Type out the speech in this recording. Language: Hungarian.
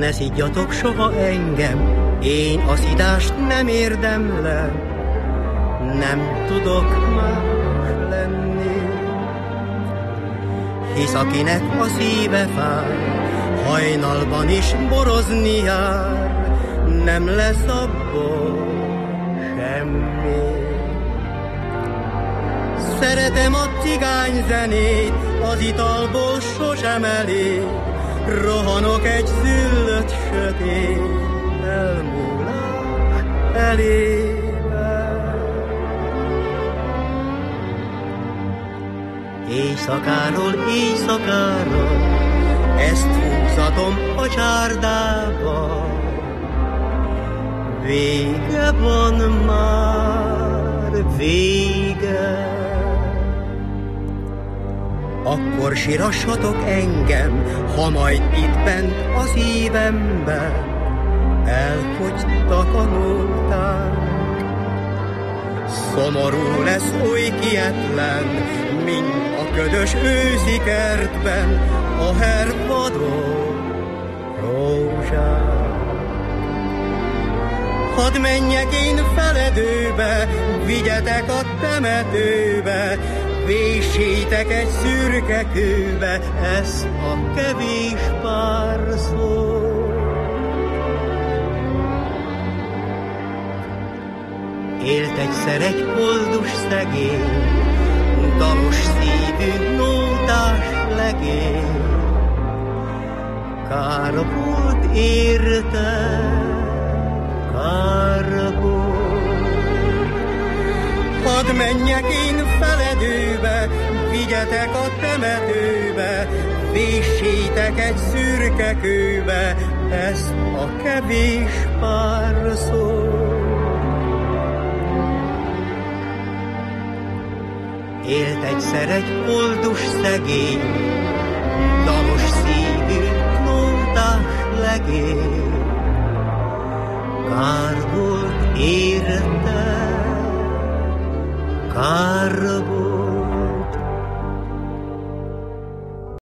Ne szidjatok soha engem, én a szidást nem érdemlem, nem tudok más lenni. Hisz akinek a szíve fáj, hajnalban is borozni jár, nem lesz abból semmi. Szeretem a cigányzenét, az italból sosem elég, rohanok egy züllött sötét elmúlás elébe. Éjszakáról éjszakára ezt húzatom a csárdába, vége van már, vége. Akkor sirassatok engem, ha majd itt bent a szívemben elfogytak a nóták. Szomorú lesz oly kietlen, mint a ködös őszi kertben a hervadó rózsák. Hadd menjek én feledőbe, vigyetek a temetőbe, véssétek egy szürke kőbe ezt a kevés pár szót. Élt egyszer egy koldus szegény, dalos szívű nótás legény. Kár volt érte, kár volt. Hadd menjek én feledőbe, vigyetek a temetőbe, véssétek egy szürke kőbe ezt a kevés pár szót. Élt egyszer egy koldus szegény, dalos szívű nótás legény. Kár volt érte, kár volt.